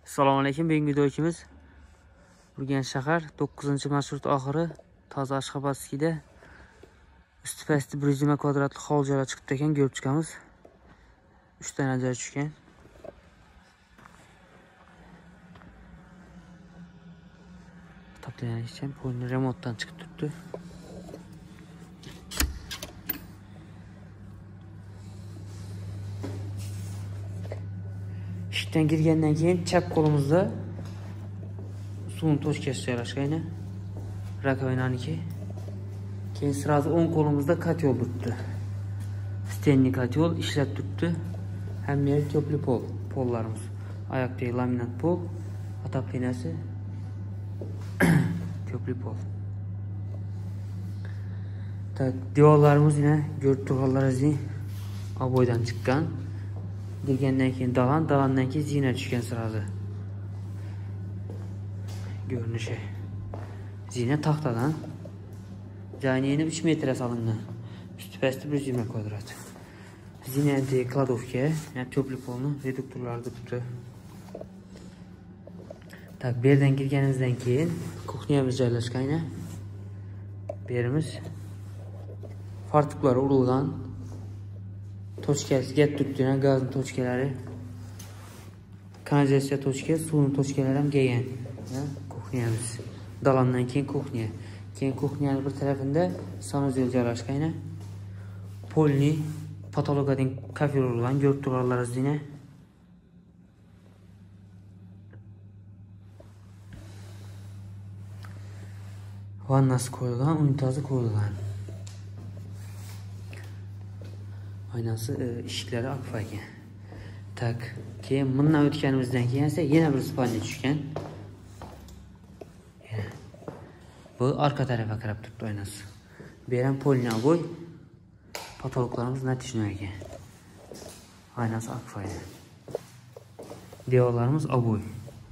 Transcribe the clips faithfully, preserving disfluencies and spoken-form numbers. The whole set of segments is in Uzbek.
Assalomu alaykum. Bugungi videomiz Urganch shahar to'qqizinchi marshrut oxiri toza Ashxobodskiyda usti pasti bir yuz yigirma kvadratli hovli joylar chiqibdi ekan, ko'rib chiqamiz. uch ta joy tushgan. Toplanishicha polni remontdan chiqib turibdi. Ishdan kirgandan keyin chap qo'limizda suvun toshkasi joylashgan. Rakovinaniki. Keyin sırası o'ng qo'limizda kotyol turibdi. Stenli kotyol ishlab turibdi. Hamma yer tepli pol, pollarimiz. Oyoqdagi laminat pol, otoplenasi tepli pol. Tak, devorlarimiz yine ko'rib turganlaringizdek oboydan chiqqan. Girgandan keyin dalan, dalandan keyin zina tushgan sırası. Görünüşü. Zina taxtadan. Caniyeni üç metre salındı. Üstü pəsti bir yüz yigirma kvadrat. Zinenti kladovka, yani tepli polunu reduktorlar tuttu. Tak, berden girganimizdan keyin kuxnyamiz joylashgan. Berimiz fartuklar urilgan. Tochkasi get turibdi, gazning tochkalari. Kanalizatsiya tochka, suvning tochkalari ham kelgan. Kuxnyamiz. Dalandan keyin kuxnya. Keyin kuxnyaning bir tarafında sanuzel joylashgan. Polni patologadan kafir urilgan, ko'rib turganlaringizdek. Vannasi qo'yilgan, unitazi qo'yilgan. Aynası e, eshikleri akfaga. Tak, keyin bundan o'tganimizdan keyin esa yana bir spalni tushgan. Bu arka tarafa qarab turibdi aynasi. Bu ham polni oboy. Patologlarimiz natijnoga. Aynasi akfaga. Devorlarimiz oboy.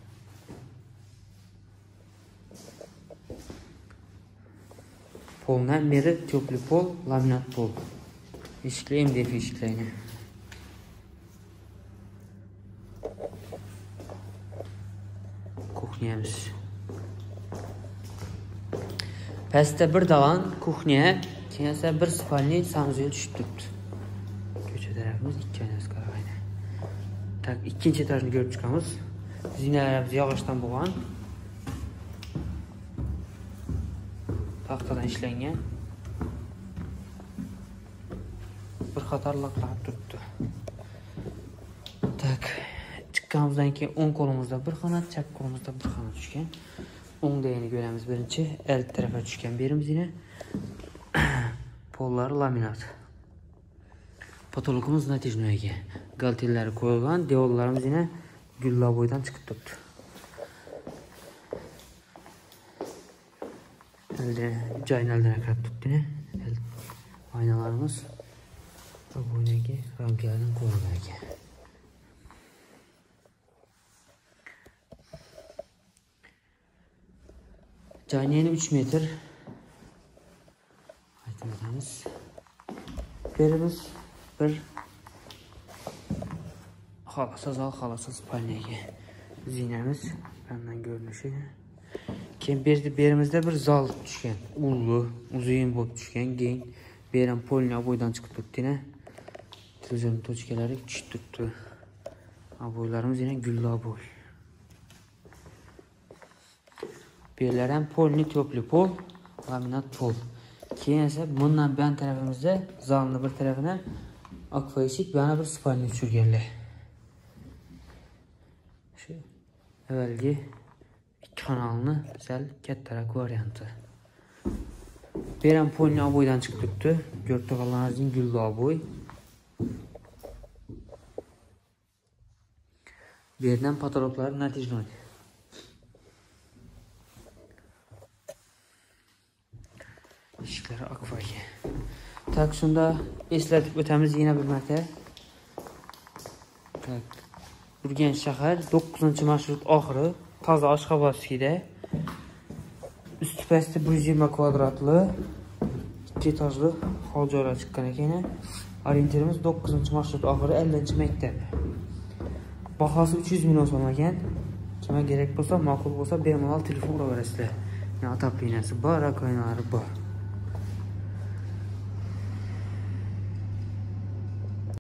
Poldan beri tepli pol, laminat pol. Eshikli M D F eshiklarni. Kuxnyamiz. Pastda bir dalan kuxnya, keyin esa bir spalni sanuzel tushib turibdi. Ko'cha tarafimiz ikki oynasi qarag'aydi. Tak, ikkinchi etajni ko'rib chiqamiz. Zinalarimiz yog'ochdan bo'lgan. Taxtadan ishlangan. Bir qator laqlab turibdi. Tak, chiqqanimizdan keyin o'ng qo'limizda bir xonat, chap qo'limizda bir xonat tushgan. O'ngdagini ko'ramiz birinchi, el tarafa tushgan berimiz yine. Pollari laminat. Patologimiz natijnoga. Galtellari qo'yilgan, devorlarimiz yine gullaboydan chiqib turibdi. Elde joynaldan qarab turibdi. Aynalarimiz boydagi ramkalardan qo'yilgan ekan. Caniyeni üç metre. Aytamiz. Berimiz bir xalasa zal, xalasa spalniga. Zinamiz bundan görünüşü. Keyin berdi berimizde bir zal tushgan. Ullu, uzun bo'lib tushgan, keng. Beram polni oboydan chiqib turibdi. Televizor tochkalari tushib turibdi. Oboylarimiz yine gulla oboy. Berlar ham polni tepli pol, laminat pol. Keyin esa bundan bu tarafimizda zalning bir tarafına akfa eshik, bana bir spalni tushirganlar. Shu avvalgi ikki xonali sal kattaroq varianti. Beram polni oboydan chiqib turibdi. Ko'rib turganlaringizdek gulla oboy. Bu yerdan patologlar natijnoga. Eshikleri akfaga. Tak, shunda eslatib o'tamiz yana bir marta. Tak, Urganch shahar to'qqizinchi marshrut oxiri toza Ashxobodskiyda usti pasti bir yuz yigirma kvadratli ikki etajli hovli joylar chiqqan ekan. Orientirimiz to'qqizinchi marshrut oxiri ellinchi maktab. Bahosi uch yuz million so'm ekan. Kime gerek olsa, makul olsa bemalol telefon uraverasizlar. Yani atap iynasi bor, rakovinalari bor.